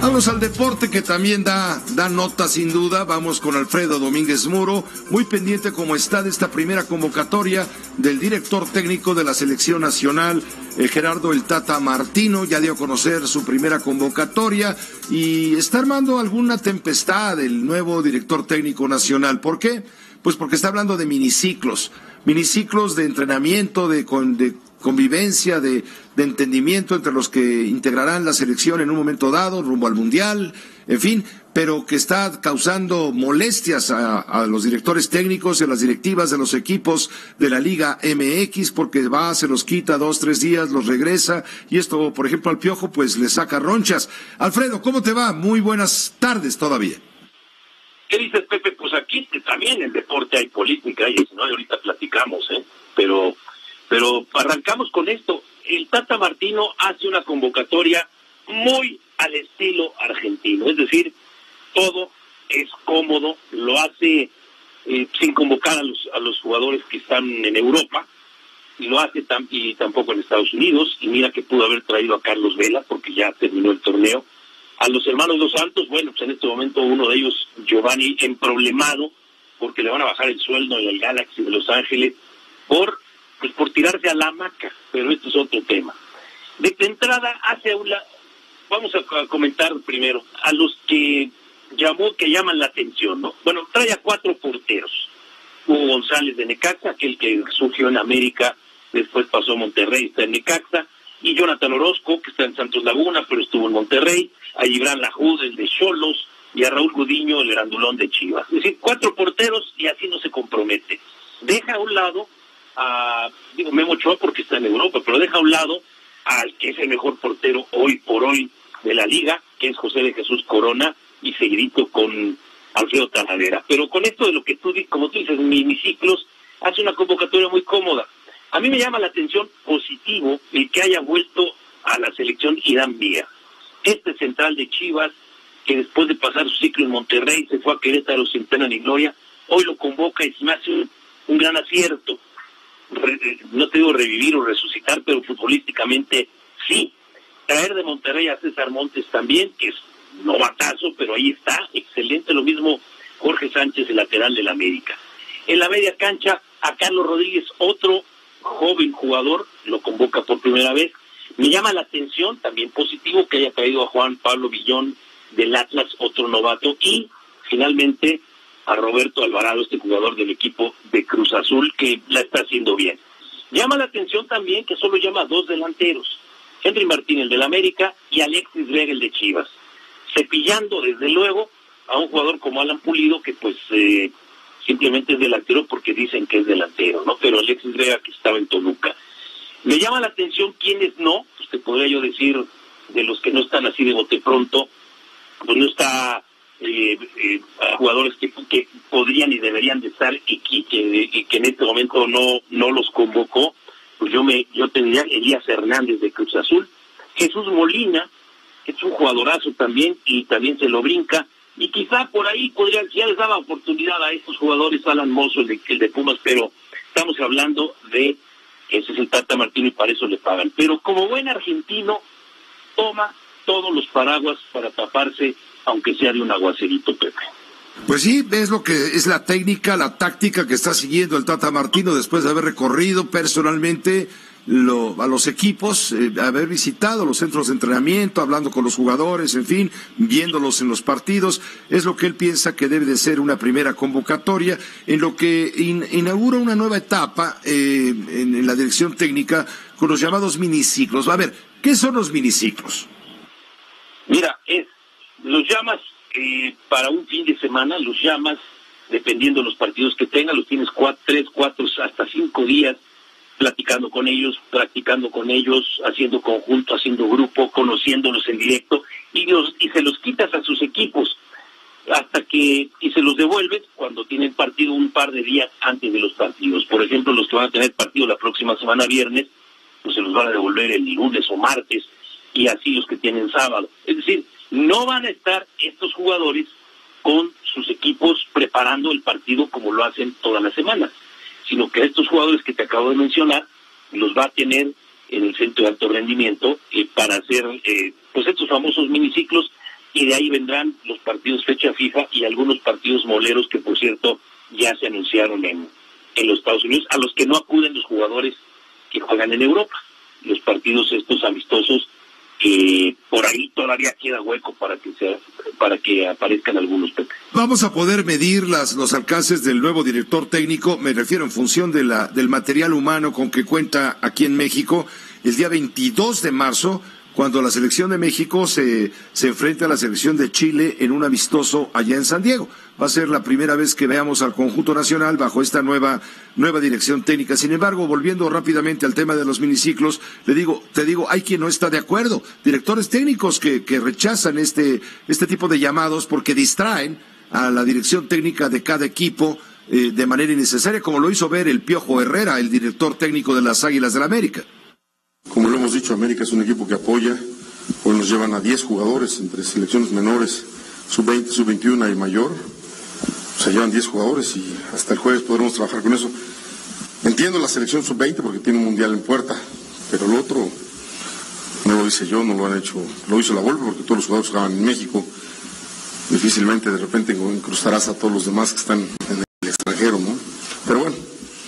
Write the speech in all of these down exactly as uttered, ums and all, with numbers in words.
Vamos al deporte que también da, da nota sin duda. Vamos con Alfredo Domínguez Muro, muy pendiente como está de esta primera convocatoria del director técnico de la selección nacional, eh, Gerardo el Tata Martino. Ya dio a conocer su primera convocatoria y está armando alguna tempestad el nuevo director técnico nacional. ¿Por qué? Pues porque está hablando de miniciclos, miniciclos de entrenamiento, de, con, de convivencia, de, de entendimiento entre los que integrarán la selección en un momento dado, rumbo al Mundial, en fin, pero que está causando molestias a, a los directores técnicos y a las directivas de los equipos de la Liga M X, porque va, se los quita dos, tres días, los regresa, y esto, por ejemplo, al Piojo, pues le saca ronchas. Alfredo, ¿cómo te va? Muy buenas tardes todavía. ¿Qué dices, Pepe? Pues aquí también en deporte hay política, y si no, ahorita platicamos, ¿eh? Pero... Pero arrancamos con esto. El Tata Martino hace una convocatoria muy al estilo argentino. Es decir, todo es cómodo, lo hace eh, sin convocar a los a los jugadores que están en Europa, y lo hace tam y tampoco en Estados Unidos. Y mira que pudo haber traído a Carlos Vela, porque ya terminó el torneo. A los hermanos Dos Santos, bueno, pues en este momento uno de ellos, Giovanni, emproblemado, porque le van a bajar el sueldo en el Galaxy de Los Ángeles, por... pues por tirarse a la hamaca, pero esto es otro tema. De entrada, hace una, vamos a comentar primero a los que llamó, que llaman la atención, ¿no? Bueno, trae a cuatro porteros. Hugo González de Necaxa, aquel que surgió en América, después pasó a Monterrey, está en Necaxa, y Jonathan Orozco, que está en Santos Laguna, pero estuvo en Monterrey, a Gibran Lahoud, el de Xolos, y a Raúl Gudiño, el grandulón de Chivas. Es decir, cuatro porteros, y así no se compromete. Deja a un lado a, digo, Memo Ochoa porque está en Europa, pero deja a un lado al que es el mejor portero hoy por hoy de la liga, que es José de Jesús Corona, y seguidito con Alfredo Talavera. Pero con esto de lo que tú, como tú dices, miniciclos, hace una convocatoria muy cómoda. A mí me llama la atención positivo el que haya vuelto a la selección Irán Vía. Este central de Chivas, que después de pasar su ciclo en Monterrey, se fue a Querétaro sin pena ni gloria, hoy lo convoca y se me hace un, un gran acierto. Re, no te digo revivir o resucitar, pero futbolísticamente sí. Traer de Monterrey a César Montes también, que es novatazo, pero ahí está, excelente. Lo mismo Jorge Sánchez, el lateral del América. En la media cancha, a Carlos Rodríguez, otro joven jugador, lo convoca por primera vez. Me llama la atención, también positivo, que haya traído a Juan Pablo Villón del Atlas, otro novato, y finalmente a Roberto Alvarado, este jugador del equipo de Cruz Azul, que la está haciendo bien. Llama la atención también que solo llama a dos delanteros, Henry Martín, el del América, y Alexis Vega, el de Chivas, cepillando desde luego a un jugador como Alan Pulido, que pues eh, simplemente es delantero porque dicen que es delantero, ¿no? Pero Alexis Vega, que estaba en Toluca. Me llama la atención quiénes no, pues te podría yo decir, de los que no están así de bote pronto, pues no está... Eh, eh, jugadores que, que podrían y deberían de estar y que, que, y que en este momento no no los convocó. Pues yo me yo tendría Elías Hernández de Cruz Azul, Jesús Molina, que es un jugadorazo también y también se lo brinca, y quizá por ahí podrían, ya les daba oportunidad a estos jugadores, Alan Mozo, el de, el de Pumas, pero estamos hablando de ese es el Tata Martino y para eso le pagan. Pero como buen argentino toma todos los paraguas para taparse, aunque sea de un aguacerito, Pepe. Pues sí, es lo que es la técnica, la táctica que está siguiendo el Tata Martino después de haber recorrido personalmente lo, a los equipos, eh, haber visitado los centros de entrenamiento, hablando con los jugadores, en fin, viéndolos en los partidos. Es lo que él piensa que debe de ser una primera convocatoria, en lo que in, inaugura una nueva etapa eh, en, en la dirección técnica con los llamados miniciclos. A ver, ¿qué son los miniciclos? Mira, es los llamas eh, para un fin de semana, los llamas, dependiendo de los partidos que tengas, los tienes cuatro, tres, cuatro, hasta cinco días platicando con ellos, practicando con ellos, haciendo conjunto, haciendo grupo, conociéndolos en directo, y, los, y se los quitas a sus equipos, hasta que, y se los devuelves cuando tienen partido un par de días antes de los partidos. Por ejemplo, los que van a tener partido la próxima semana viernes, pues se los van a devolver el lunes o martes, y así los que tienen sábado. Es decir, no van a estar estos jugadores con sus equipos preparando el partido como lo hacen todas las semanas, sino que estos jugadores que te acabo de mencionar los va a tener en el centro de alto rendimiento eh, para hacer eh, pues estos famosos miniciclos y de ahí vendrán los partidos fecha fija y algunos partidos moleros que, por cierto, ya se anunciaron en, en los Estados Unidos, a los que no acuden los jugadores que juegan en Europa. Los partidos estos amistosos, que por ahí todavía queda hueco para que sea, para que aparezcan algunos. Pepe. Vamos a poder medir las, los alcances del nuevo director técnico, me refiero en función de la, del material humano con que cuenta aquí en México, el día veintidós de marzo, cuando la selección de México se, se enfrenta a la selección de Chile en un amistoso allá en San Diego. Va a ser la primera vez que veamos al conjunto nacional bajo esta nueva, nueva dirección técnica. Sin embargo, volviendo rápidamente al tema de los miniciclos, le digo, te digo, hay quien no está de acuerdo. Directores técnicos que, que rechazan este, este tipo de llamados porque distraen a la dirección técnica de cada equipo eh, de manera innecesaria, como lo hizo ver el Piojo Herrera, el director técnico de las Águilas del América. Como lo hemos dicho, América es un equipo que apoya. Hoy nos llevan a diez jugadores entre selecciones menores, sub veinte, sub veintiuno y mayor. O sea, llevan diez jugadores y hasta el jueves podremos trabajar con eso. Entiendo la selección sub veinte porque tiene un mundial en puerta, pero lo otro no lo hice yo, no lo han hecho, lo hizo la Volpe porque todos los jugadores jugaban en México. Difícilmente de repente incrustarás a todos los demás que están en el extranjero, ¿no? Pero bueno,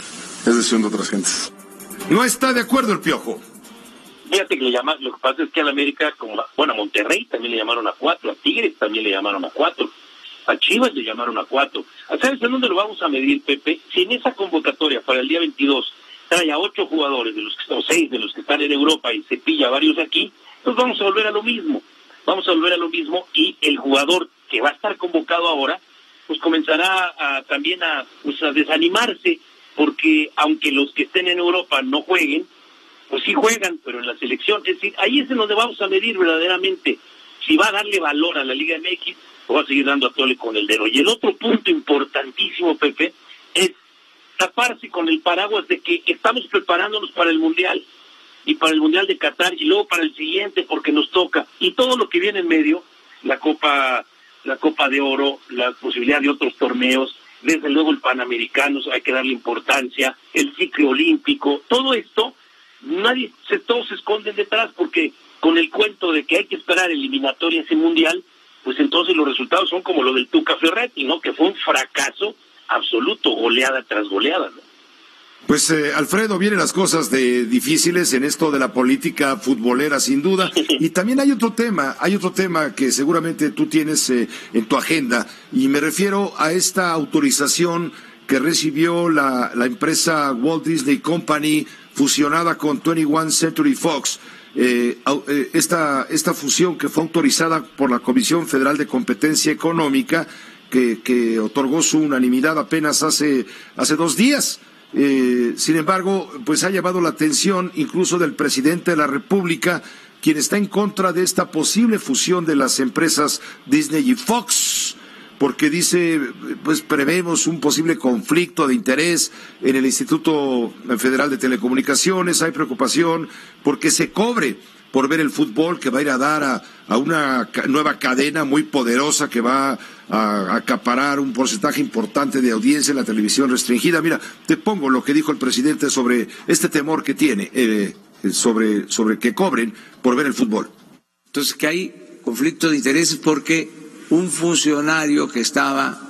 es decisión de otras gentes. No está de acuerdo el Piojo. Fíjate que le llaman, lo que pasa es que a la América, como la, bueno, a Monterrey también le llamaron a cuatro, a Tigres también le llamaron a cuatro, a Chivas le llamaron a cuatro. ¿Sabes en dónde lo vamos a medir, Pepe? Si en esa convocatoria para el día veintidós trae a ocho jugadores, de los que o seis de los que están en Europa y se pilla a varios aquí, pues vamos a volver a lo mismo. Vamos a volver a lo mismo y el jugador que va a estar convocado ahora, pues comenzará a, también a, pues a desanimarse, porque aunque los que estén en Europa no jueguen, pues sí juegan, pero en la selección, es decir, ahí es en donde vamos a medir verdaderamente si va a darle valor a la Liga M X o va a seguir dando a tole con el dedo. Y el otro punto importantísimo, Pepe, es taparse con el paraguas de que estamos preparándonos para el Mundial y para el Mundial de Qatar y luego para el siguiente porque nos toca, y todo lo que viene en medio, la Copa, la Copa de Oro, la posibilidad de otros torneos, desde luego el Panamericano, hay que darle importancia, el ciclo olímpico, todo esto, nadie, se, todos se esconden detrás porque con el cuento de que hay que esperar eliminatoria ese mundial, pues entonces los resultados son como lo del Tuca Ferretti, ¿no? Que fue un fracaso absoluto, goleada tras goleada, ¿no? Pues eh, Alfredo, vienen las cosas de difíciles en esto de la política futbolera, sin duda. Y también hay otro tema, hay otro tema que seguramente tú tienes eh, en tu agenda, y me refiero a esta autorización que recibió la, la empresa Walt Disney Company fusionada con veintiuno Century Fox. Eh, eh, esta, esta fusión que fue autorizada por la Comisión Federal de Competencia Económica, que, que otorgó su unanimidad apenas hace, hace dos días. Eh, sin embargo, pues ha llamado la atención incluso del presidente de la República, quien está en contra de esta posible fusión de las empresas Disney y Fox, porque dice, pues prevemos un posible conflicto de interés en el Instituto Federal de Telecomunicaciones, hay preocupación porque se cobre por ver el fútbol, que va a ir a dar a, a una nueva cadena muy poderosa que va a acaparar un porcentaje importante de audiencia en la televisión restringida. Mira, te pongo lo que dijo el presidente sobre este temor que tiene, eh, sobre, sobre que cobren por ver el fútbol. Entonces, que hay conflicto de intereses porque un funcionario que estaba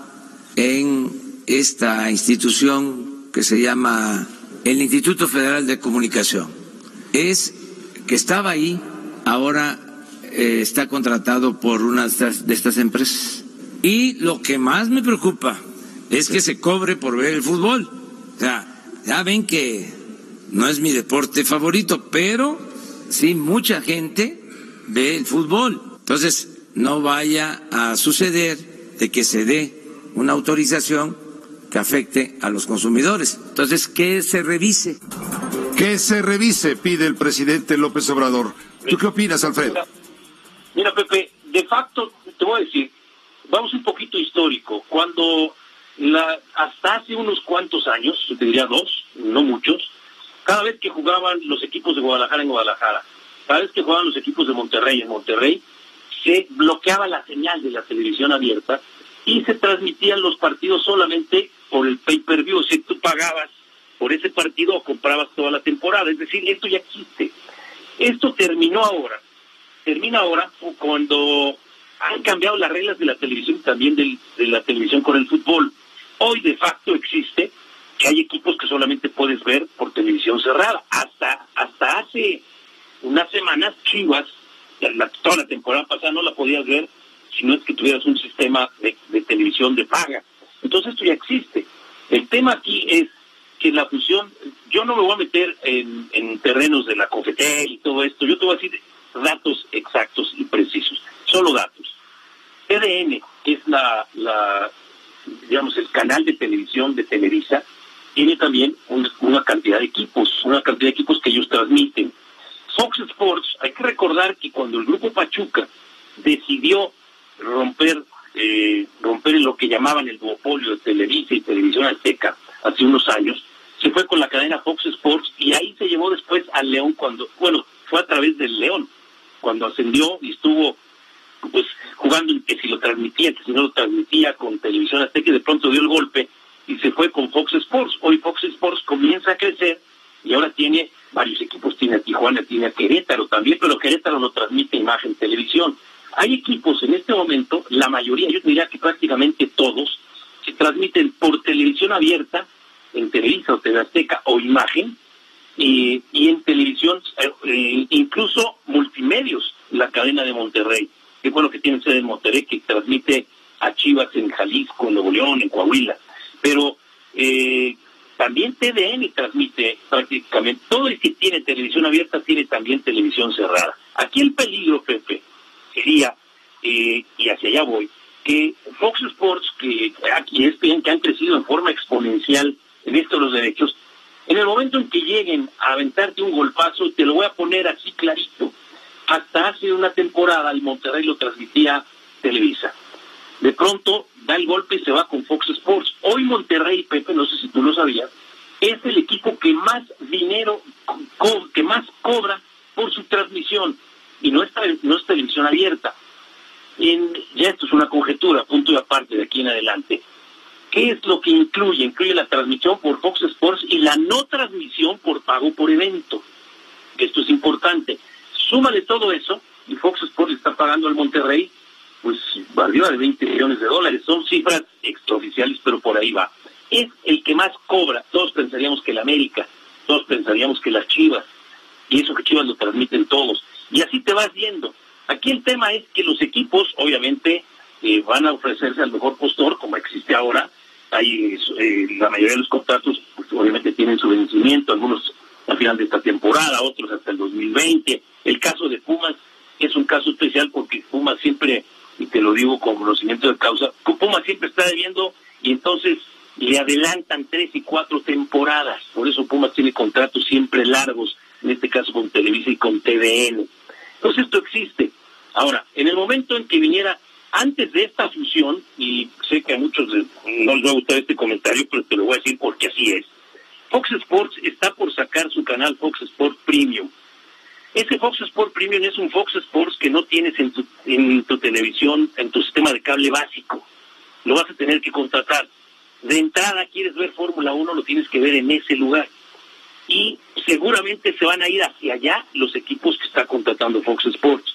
en esta institución que se llama el Instituto Federal de Comunicación, es que estaba ahí, ahora eh, está contratado por una de estas, de estas empresas. Y lo que más me preocupa es que se cobre por ver el fútbol. O sea, ya ven que no es mi deporte favorito, pero sí mucha gente ve el fútbol. Entonces, no vaya a suceder de que se dé una autorización que afecte a los consumidores. Entonces, que se revise. Que se revise, pide el presidente López Obrador. ¿Tú qué opinas, Alfredo? Mira, mira, Pepe, de facto, te voy a decir, vamos un poquito histórico. Cuando la, hasta hace unos cuantos años, te diría dos, no muchos, cada vez que jugaban los equipos de Guadalajara en Guadalajara, cada vez que jugaban los equipos de Monterrey en Monterrey, se bloqueaba la señal de la televisión abierta y se transmitían los partidos solamente por el pay-per-view, o sea, tú pagabas por ese partido o comprabas toda la temporada. Es decir, esto ya existe. Esto terminó ahora. Termina ahora cuando han cambiado las reglas de la televisión, también del, de la televisión con el fútbol. Hoy de facto existe que hay equipos que solamente puedes ver por televisión cerrada. Hasta hasta hace unas semanas Chivas, la, toda la temporada pasada no la podías ver si no es que tuvieras un sistema de, de televisión de paga. Entonces esto ya existe. El tema aquí es que la fusión, yo no me voy a meter en, en terrenos de la COFETEL y todo esto, yo te voy a decir datos exactos y precisos, solo datos. T D N, que es la, la digamos, el canal de televisión de Televisa, tiene también un, una cantidad de equipos, una cantidad de equipos que ellos transmiten. Fox Sports, hay que recordar que cuando el Grupo Pachuca decidió romper eh, romper lo que llamaban el duopolio de Televisa y Televisión Azteca hace unos años, se fue con la cadena Fox Sports y ahí se llevó después al León cuando, bueno, fue a través del León, cuando ascendió y estuvo pues jugando en que si lo transmitía, que si no lo transmitía con Televisión Azteca y de pronto dio el golpe y se fue con Fox Sports. Hoy Fox Sports comienza a crecer y ahora tiene varios equipos, tiene a Tijuana, tiene a Querétaro también, pero Querétaro no transmite imagen televisión. Hay equipos en este momento, la mayoría, yo diría que prácticamente todos, se transmiten por televisión abierta, en Televisa o T V Azteca o Imagen, y, y en televisión, eh, incluso Multimedios, la cadena de Monterrey, que fue lo que tiene sede en Monterrey, que transmite a Chivas en Jalisco, en Nuevo León, en Coahuila. Pero eh, también T D N transmite prácticamente, todo el que tiene televisión abierta tiene también televisión cerrada. Aquí el peligro, Pepe, sería, eh, y hacia allá voy, que Fox Sports, que aquí es bien que han crecido en forma exponencial en esto de los derechos, en el momento en que lleguen a aventarte un golpazo, te lo voy a poner así clarito. Hasta hace una temporada el Monterrey lo transmitía Televisa. De pronto da el golpe y se va con Fox Sports. Hoy Monterrey, Pepe, no sé si tú lo sabías, es el equipo que más dinero, co- que más cobra por su transmisión. Y no es, no es televisión abierta. En, ya esto es una conjetura, punto y aparte de aquí en adelante. ¿Qué es lo que incluye? Incluye la transmisión por Fox Sports y la no transmisión por pago por evento. Esto es importante. Súmale todo eso y Fox Sports está pagando al Monterrey pues arriba de veinte millones de dólares. Son cifras extraoficiales, pero por ahí va. Es el que más cobra. Todos pensaríamos que el América, todos pensaríamos que las Chivas, y eso que Chivas lo transmiten todos. Y así te vas viendo. Aquí el tema es que los equipos, obviamente, eh, van a ofrecerse al mejor postor, como existe ahora. Hay eh, la mayoría de los contratos, pues, obviamente tienen su vencimiento, algunos al final de esta temporada, otros hasta el dos mil veinte. El caso de Pumas es un caso especial porque Pumas siempre, y te lo digo con conocimiento de causa, Pumas siempre está debiendo y entonces le adelantan tres y cuatro temporadas. Por eso Pumas tiene contratos siempre largos, en este caso con Televisa y con T V N. Entonces esto existe. Ahora, en el momento en que viniera, antes de esta fusión, y sé que a muchos no les va a gustar este comentario, pero te lo voy a decir porque así es, Fox Sports está por sacar su canal Fox Sports Premium. Ese Fox Sports Premium es un Fox Sports que no tienes en tu, en tu televisión, en tu sistema de cable básico. Lo vas a tener que contratar. De entrada, quieres ver Fórmula uno, lo tienes que ver en ese lugar. Y seguramente se van a ir hacia allá los equipos que está contratando Fox Sports.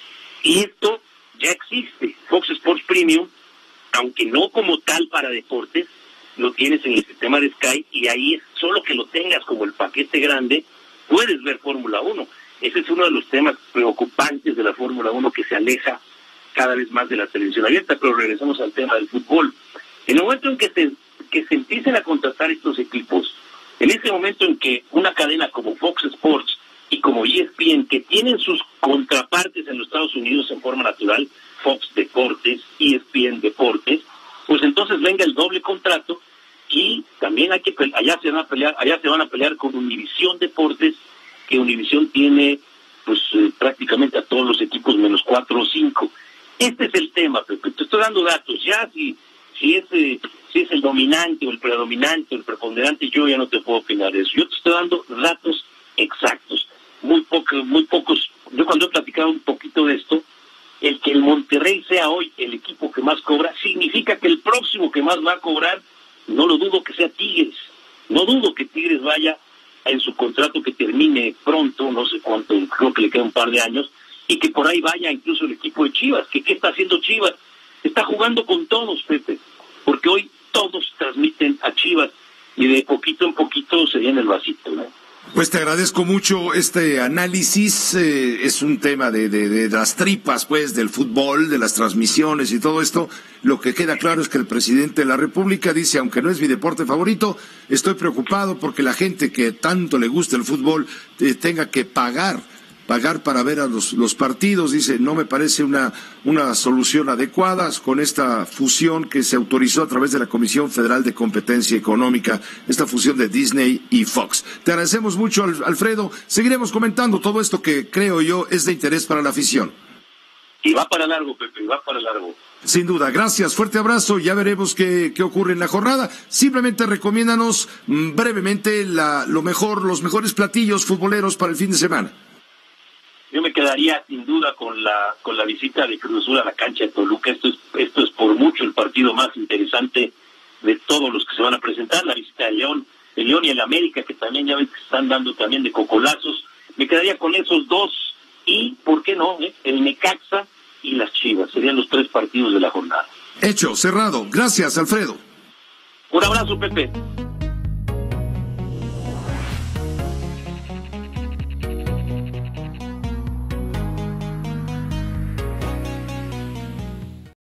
Y esto ya existe. Fox Sports Premium, aunque no como tal para deportes, lo tienes en el sistema de Sky y ahí es solo que lo tengas como el paquete grande, puedes ver Fórmula uno. Ese es uno de los temas preocupantes de la Fórmula uno que se aleja cada vez más de la televisión abierta, pero regresamos al tema del fútbol. En el momento en que se, que se empiecen a contratar estos equipos, en ese momento en que una cadena como Fox Sports y como E S P N, que tienen sus contrapartes en los Estados Unidos en forma natural, Fox Deportes, E S P N Deportes, pues entonces venga el doble contrato y también hay que allá se van a pelear, allá se van a pelear con Univisión Deportes, que Univisión tiene pues eh, prácticamente a todos los equipos menos cuatro o cinco. Este es el tema, Pepe. Te estoy dando datos. Ya si si es eh, si es el dominante o el predominante o el preponderante, yo ya no te puedo opinar de eso. Yo te estoy dando datos exactos. Muy pocos, muy pocos. Yo cuando he platicado un poquito de esto, el que el Monterrey sea hoy el equipo que más cobra, significa que el próximo que más va a cobrar, no lo dudo que sea Tigres. No dudo que Tigres vaya en su contrato que termine pronto, no sé cuánto, creo que le queda un par de años, y que por ahí vaya incluso el equipo de Chivas. ¿Qué, qué está haciendo Chivas? Está jugando con todos, Pepe, porque hoy todos transmiten a Chivas y de poquito en poquito se viene el vasito, ¿no? Pues te agradezco mucho este análisis, eh, es un tema de, de, de las tripas, pues, del fútbol, de las transmisiones y todo esto. Lo que queda claro es que el presidente de la República dice, aunque no es mi deporte favorito, estoy preocupado porque la gente que tanto le gusta el fútbol eh, tenga que pagar, pagar para ver a los, los partidos. Dice, no me parece una, una solución adecuada con esta fusión que se autorizó a través de la Comisión Federal de Competencia Económica, esta fusión de Disney y Fox. Te agradecemos mucho, Alfredo. Seguiremos comentando todo esto que creo yo es de interés para la afición. Y va para largo, Pepe, va para largo. Sin duda, gracias, fuerte abrazo, ya veremos qué, qué ocurre en la jornada. Simplemente recomiéndanos mmm, brevemente la, lo mejor, los mejores platillos futboleros para el fin de semana. Yo me quedaría sin duda con la con la visita de Cruz Azul a la cancha de Toluca. Esto es esto es por mucho el partido más interesante de todos los que se van a presentar. La visita de León, el León y el América, que también ya ves que están dando también de cocolazos. Me quedaría con esos dos y, ¿por qué no? Eh? El Necaxa y las Chivas. Serían los tres partidos de la jornada. Hecho, cerrado. Gracias, Alfredo. Un abrazo, Pepe.